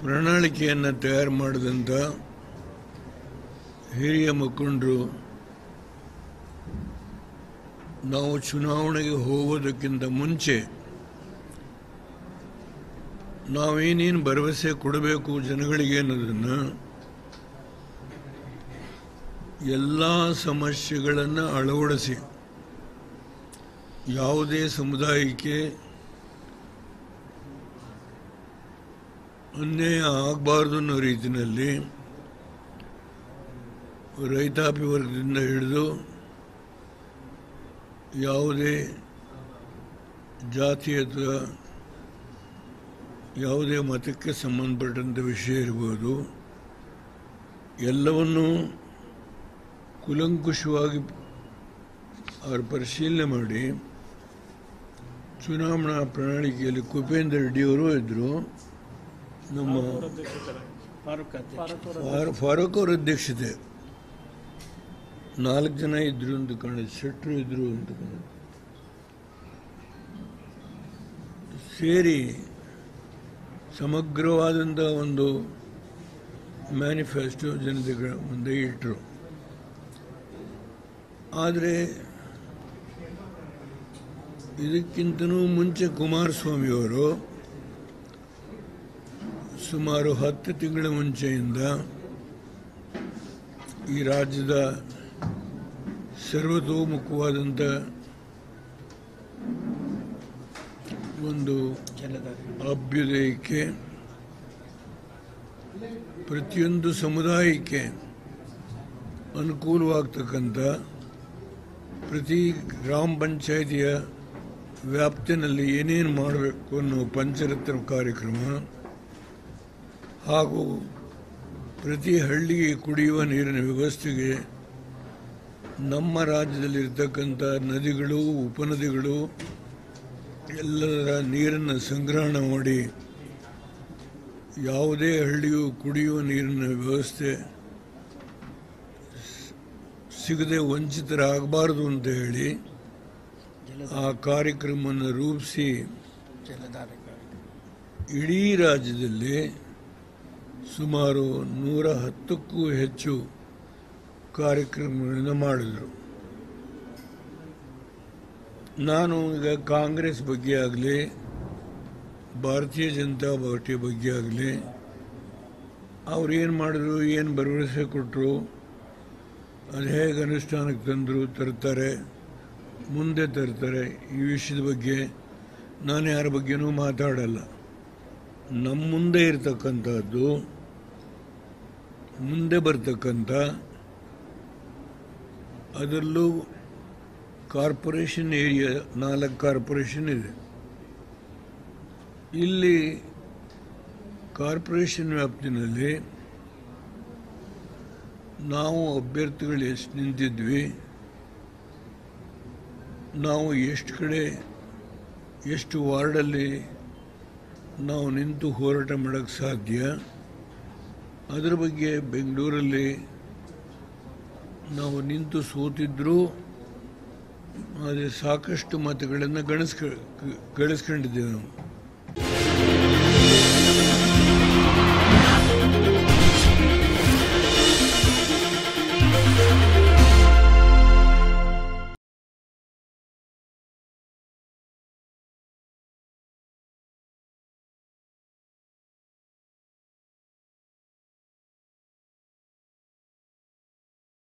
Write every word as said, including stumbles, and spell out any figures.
ಪ್ರಣಾಳಿಕೆಯನ್ನು ತಯಾರು ಮಾಡಿದಂಥ ಹಿರಿಯ ಮುಖಂಡರು ನಾವು ಚುನಾವಣೆಗೆ ಹೋಗೋದಕ್ಕಿಂತ ಮುಂಚೆ ನಾವೇನೇನು ಭರವಸೆ ಕೊಡಬೇಕು ಜನಗಳಿಗೆ ಅನ್ನೋದನ್ನು ಎಲ್ಲ ಸಮಸ್ಯೆಗಳನ್ನು ಅಳವಡಿಸಿ ಯಾವುದೇ ಸಮುದಾಯಕ್ಕೆ ಅನ್ಯಾಯ ಆಗಬಾರ್ದು ಅನ್ನೋ ರೀತಿಯಲ್ಲಿ ರೈತಾಪಿ ವರ್ಗದಿಂದ ಹಿಡಿದು ಯಾವುದೇ ಜಾತಿ ಅಥವಾ ಯಾವುದೇ ಮತಕ್ಕೆ ಸಂಬಂಧಪಟ್ಟಂಥ ವಿಷಯ ಇರ್ಬೋದು, ಎಲ್ಲವನ್ನೂ ಕೂಲಂಕುಷವಾಗಿ ಅವರು ಪರಿಶೀಲನೆ ಮಾಡಿ ಚುನಾವಣಾ ಪ್ರಣಾಳಿಕೆಯಲ್ಲಿ ಕುಪೇಂದ್ರ ರೆಡ್ಡಿಯವರು ಇದ್ದರು, ನಮ್ಮ ಫಾರೂಕ್ ಅವರ ಅಧ್ಯಕ್ಷತೆ ನಾಲ್ಕು ಜನ ಇದ್ರು ಅಂತ ಕಾಣುತ್ತೆ, ಶೆಟ್ಟರು ಇದ್ರು ಅಂತ ಕಾಣುತ್ತೆ, ಸೇರಿ ಸಮಗ್ರವಾದಂಥ ಒಂದು ಮ್ಯಾನಿಫೆಸ್ಟೋ ಜನತೆಗಳ ಮುಂದೆ ಇಟ್ಟರು. ಆದರೆ ಇದಕ್ಕಿಂತನೂ ಮುಂಚೆ ಕುಮಾರಸ್ವಾಮಿಯವರು ಸುಮಾರು ಹತ್ತು ತಿಂಗಳ ಮುಂಚೆಯಿಂದ ಈ ರಾಜ್ಯದ ಸರ್ವತೋಮುಖವಾದಂಥ ಒಂದು ಅಭ್ಯುದಯಕ್ಕೆ, ಪ್ರತಿಯೊಂದು ಸಮುದಾಯಕ್ಕೆ ಅನುಕೂಲವಾಗ್ತಕ್ಕಂಥ ಪ್ರತಿ ಗ್ರಾಮ ಪಂಚಾಯಿತಿಯ ವ್ಯಾಪ್ತಿನಲ್ಲಿ ಏನೇನು ಮಾಡಬೇಕು ಅನ್ನೋ ಪಂಚರತ್ನ ಕಾರ್ಯಕ್ರಮ ಹಾಗೂ ಪ್ರತಿ ಹಳ್ಳಿಗೆ ಕುಡಿಯುವ ನೀರಿನ ವ್ಯವಸ್ಥೆಗೆ ನಮ್ಮ ರಾಜ್ಯದಲ್ಲಿರ್ತಕ್ಕಂಥ ನದಿಗಳು, ಉಪನದಿಗಳು ಎಲ್ಲರ ನೀರನ್ನು ಸಂಗ್ರಹಣೆ ಮಾಡಿ ಯಾವುದೇ ಹಳ್ಳಿಯೂ ಕುಡಿಯುವ ನೀರಿನ ವ್ಯವಸ್ಥೆ ಸಿಗದೆ ವಂಚಿತರಾಗಬಾರದು ಅಂತ ಹೇಳಿ ಆ ಕಾರ್ಯಕ್ರಮವನ್ನು ರೂಪಿಸಿ ಇಡೀ ರಾಜ್ಯದಲ್ಲಿ ಸುಮಾರು ನೂರ ಹತ್ತಕ್ಕೂ ಹೆಚ್ಚು ಕಾರ್ಯಕ್ರಮಗಳನ್ನು ಮಾಡಿದರು. ನಾನು ಈಗ ಕಾಂಗ್ರೆಸ್ ಬಗ್ಗೆ ಆಗಲಿ, ಭಾರತೀಯ ಜನತಾ ಪಾರ್ಟಿ ಬಗ್ಗೆ ಆಗಲಿ, ಅವ್ರು ಏನು ಮಾಡಿದ್ರು, ಏನು ಭರವಸೆ ಕೊಟ್ಟರು, ಅದು ಹೇಗೆ ಅನುಷ್ಠಾನಕ್ಕೆ ತಂದರು, ತರ್ತಾರೆ, ಮುಂದೆ ತರ್ತಾರೆ, ಈ ವಿಷಯದ ಬಗ್ಗೆ ನಾನು ಯಾರ ಬಗ್ಗೆನೂ ಮಾತಾಡಲ್ಲ. ನಮ್ಮ ಮುಂದೆ ಇರತಕ್ಕಂಥದ್ದು, ಮುಂದೆ ಬರ್ತಕ್ಕಂಥ, ಅದರಲ್ಲೂ ಕಾರ್ಪೊರೇಷನ್ ಏರಿಯಾ ನಾಲ್ಕು ಕಾರ್ಪೊರೇಷನ್ ಇದೆ. ಇಲ್ಲಿ ಕಾರ್ಪೊರೇಷನ್ ವ್ಯಾಪ್ತಿನಲ್ಲಿ ನಾವು ಅಭ್ಯರ್ಥಿಗಳು ಎಷ್ಟು ನಿಂತಿದ್ವಿ, ನಾವು ಎಷ್ಟು ಕಡೆ ಎಷ್ಟು ವಾರ್ಡಲ್ಲಿ ನಾವು ನಿಂತು ಹೋರಾಟ ಮಾಡೋಕ್ಕೆ ಸಾಧ್ಯ, ಅದರ ಬಗ್ಗೆ ಬೆಂಗಳೂರಲ್ಲಿ ನಾವು ನಿಂತು ಸೋತಿದ್ರೂ ಆದರೆ ಸಾಕಷ್ಟು ಮತಗಳನ್ನು ಗಳಿಸ್ಕ ಗಳಿಸ್ಕೊಂಡಿದ್ದೇವೆ ನಾವು.